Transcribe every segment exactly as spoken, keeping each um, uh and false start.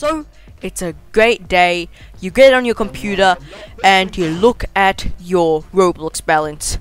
So it's a great day, you get on your computer and you look at your Roblox balance.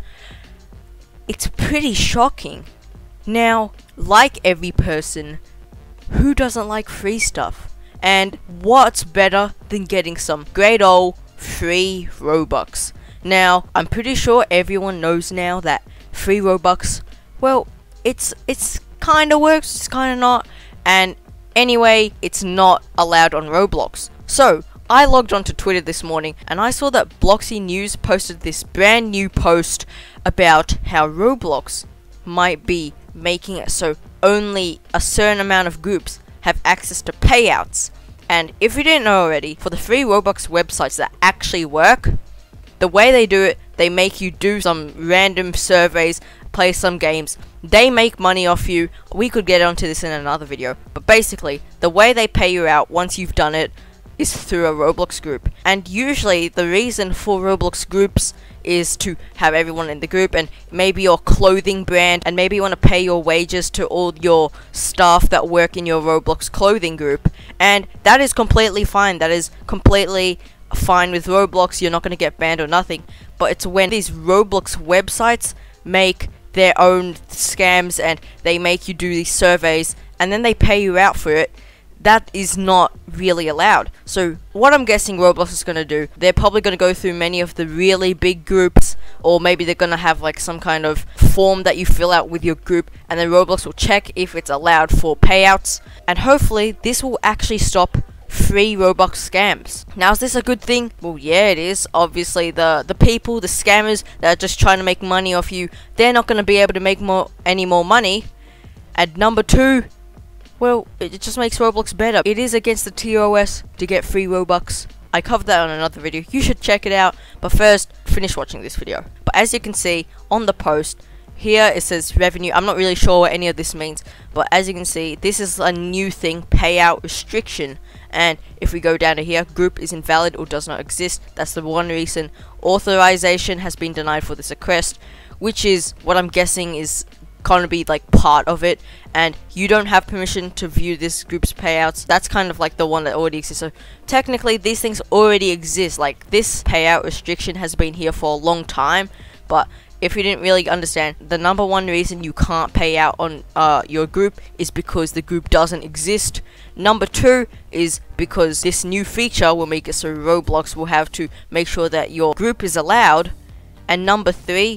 It's pretty shocking. Now, like every person, who doesn't like free stuff? And what's better than getting some great old free Robux? Now, I'm pretty sure everyone knows now that free Robux, well, it's it's kinda works, it's kinda not, and anyway, it's not allowed on Roblox. So, I logged onto Twitter this morning and I saw that Bloxy News posted this brand new post about how Roblox might be making it so only a certain amount of groups have access to payouts. And if you didn't know already, for the free Roblox websites that actually work, the way they do it, they make you do some random surveys, play some games, they make money off you. We could get onto this in another video, but basically, the way they pay you out once you've done it is through a Roblox group. And usually, the reason for Roblox groups is to have everyone in the group, and maybe your clothing brand, and maybe you want to pay your wages to all your staff that work in your Roblox clothing group, and that is completely fine. That is completely fine with Roblox. You're not going to get banned or nothing. But it's when these Roblox websites make their own scams and they make you do these surveys and then they pay you out for it, that is not really allowed. So what I'm guessing Roblox is going to do, they're probably going to go through many of the really big groups, or maybe they're going to have like some kind of form that you fill out with your group, and then Roblox will check if it's allowed for payouts, and hopefully this will actually stop free Robux scams. Now, is this a good thing? Well, yeah, it is. Obviously, the the people, the scammers that are just trying to make money off you, they're not going to be able to make more any more money. And number two, well, it just makes Roblox better. It is against the T O S to get free Robux. I covered that on another video. You should check it out. But first, finish watching this video. But as you can see on the post, here it says revenue. I'm not really sure what any of this means, but as you can see, this is a new thing, payout restriction. And if we go down to here, group is invalid or does not exist. That's the one reason. Authorization has been denied for this request, which is what I'm guessing is kind of be like part of it, and you don't have permission to view this group's payouts. That's kind of like the one that already exists. So technically these things already exist. Like, this payout restriction has been here for a long time, but if you didn't really understand, the number one reason you can't pay out on uh, your group is because the group doesn't exist. Number two is because this new feature will make it so Roblox will have to make sure that your group is allowed. And number three,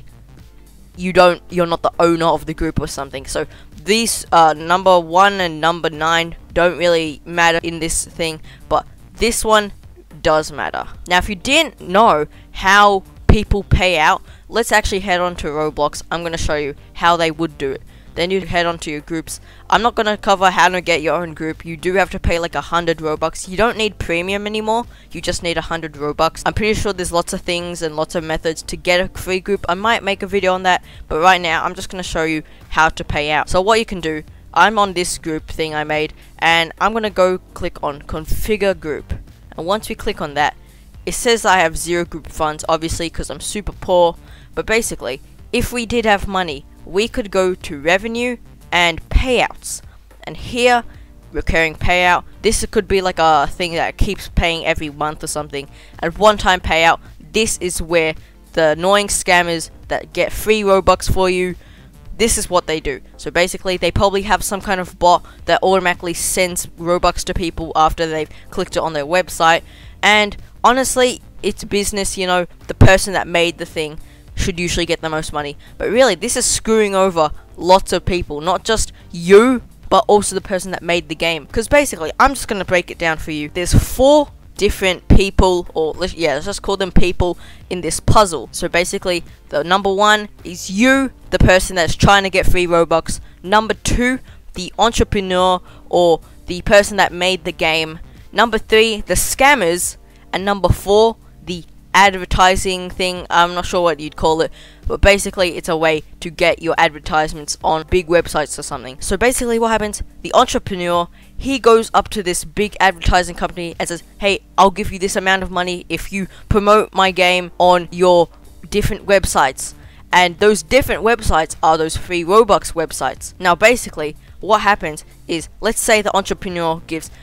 you don't, you're not the owner of the group or something. So these uh, number one and number nine don't really matter in this thing, but this one does matter. Now, if you didn't know how people pay out, let's actually head on to Roblox. I'm going to show you how they would do it. Then you head on to your groups. I'm not going to cover how to get your own group. You do have to pay like a hundred Robux. You don't need premium anymore. You just need a hundred Robux. I'm pretty sure there's lots of things and lots of methods to get a free group. I might make a video on that, but right now I'm just going to show you how to pay out. So what you can do, I'm on this group thing I made, and I'm going to go click on configure group. And once we click on that, it says I have zero group funds, obviously because I'm super poor. But basically, if we did have money, we could go to revenue and payouts. And here, recurring payout, this could be like a thing that keeps paying every month or something. And one-time payout, this is where the annoying scammers that get free Robux for you, this is what they do. So basically, they probably have some kind of bot that automatically sends Robux to people after they've clicked it on their website. And honestly, it's business, you know, the person that made the thing should usually get the most money. But really, this is screwing over lots of people, not just you, but also the person that made the game. Because basically, I'm just going to break it down for you. There's four different people, or let's, yeah, let's just call them people in this puzzle. So basically, the number one is you, the person that's trying to get free Robux. Number two, the entrepreneur, or the person that made the game. Number three, the scammers. And number four, the advertising thing. I'm not sure what you'd call it, but basically it's a way to get your advertisements on big websites or something. So basically what happens, the entrepreneur, he goes up to this big advertising company and says, hey, I'll give you this amount of money if you promote my game on your different websites. And those different websites are those free Robux websites. Now basically what happens is, let's say the entrepreneur gives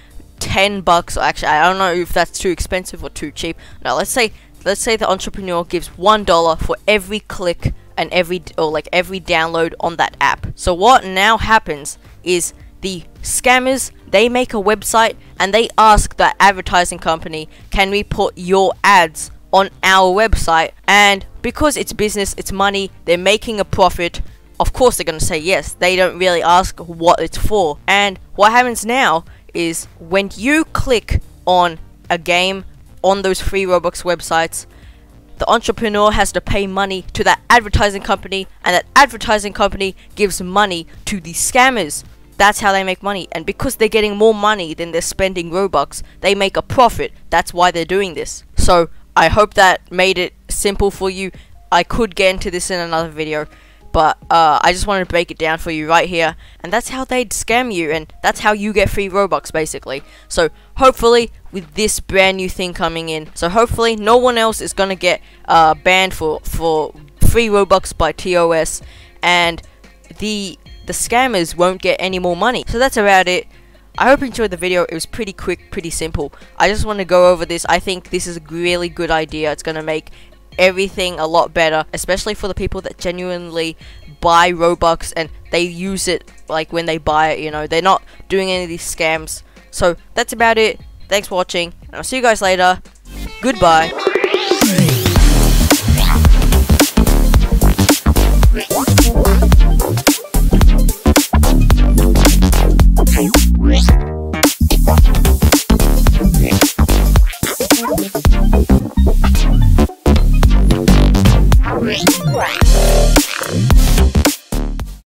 ten bucks, or actually I don't know if that's too expensive or too cheap. Now let's say let's say the entrepreneur gives one dollar for every click and every or like every download on that app. So what now happens is the scammers, they make a website and they ask that advertising company, can we put your ads on our website? And because it's business, it's money, they're making a profit, of course they're going to say yes. They don't really ask what it's for. And what happens now is when you click on a game on those free Roblox websites, the entrepreneur has to pay money to that advertising company, and that advertising company gives money to the scammers. That's how they make money, and because they're getting more money than they're spending Robux, they make a profit. That's why they're doing this. So I hope that made it simple for you. I could get into this in another video, but uh, I just wanted to break it down for you right here. And that's how they'd scam you, and that's how you get free Robux basically. So hopefully with this brand new thing coming in, so hopefully no one else is gonna get uh, banned for for free Robux by T O S, and the the scammers won't get any more money. So that's about it. I hope you enjoyed the video. It was pretty quick, pretty simple. I just want to go over this. I think this is a really good idea. It's going to make everything a lot better, especially for the people that genuinely buy Robux and they use it like when they buy it, you know. They're not doing any of these scams. So that's about it. Thanks for watching, and I'll see you guys later. Goodbye.